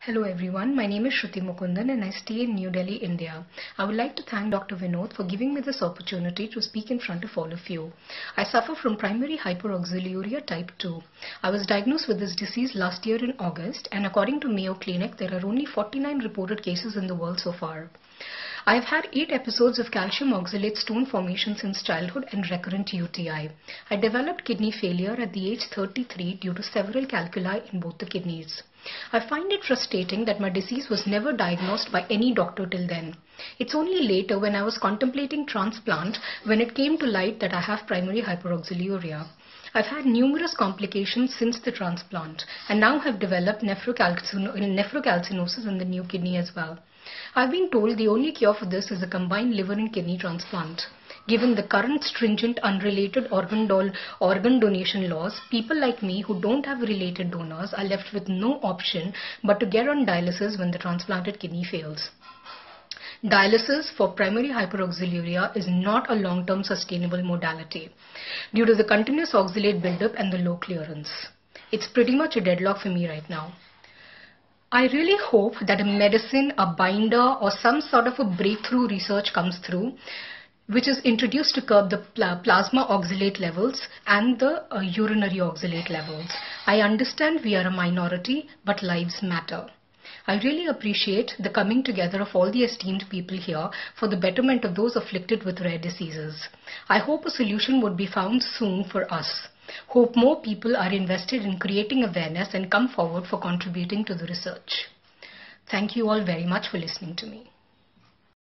Hello everyone, my name is Shruti Mukundan and I stay in New Delhi, India. I would like to thank Dr. Vinod for giving me this opportunity to speak in front of all of you. I suffer from primary hyperoxaluria type 2. I was diagnosed with this disease last year in August, and according to Mayo Clinic, there are only 49 reported cases in the world so far. I have had 8 episodes of calcium oxalate stone formation since childhood and recurrent UTI. I developed kidney failure at the age 33 due to several calculi in both the kidneys. I find it frustrating that my disease was never diagnosed by any doctor till then. It's only later when I was contemplating transplant when it came to light that I have primary hyperoxaluria. I've had numerous complications since the transplant and now have developed nephrocalcinosis in the new kidney as well. I've been told the only cure for this is a combined liver and kidney transplant. Given the current stringent unrelated organ donation laws, people like me who don't have related donors are left with no option but to get on dialysis when the transplanted kidney fails. Dialysis for primary hyperoxaluria is not a long-term sustainable modality due to the continuous oxalate buildup and the low clearance. It's pretty much a deadlock for me right now. I really hope that a medicine, a binder or some sort of a breakthrough research comes through which is introduced to curb the plasma oxalate levels and the urinary oxalate levels. I understand we are a minority, but lives matter. I really appreciate the coming together of all the esteemed people here for the betterment of those afflicted with rare diseases. I hope a solution would be found soon for us. Hope more people are invested in creating awareness and come forward for contributing to the research. Thank you all very much for listening to me.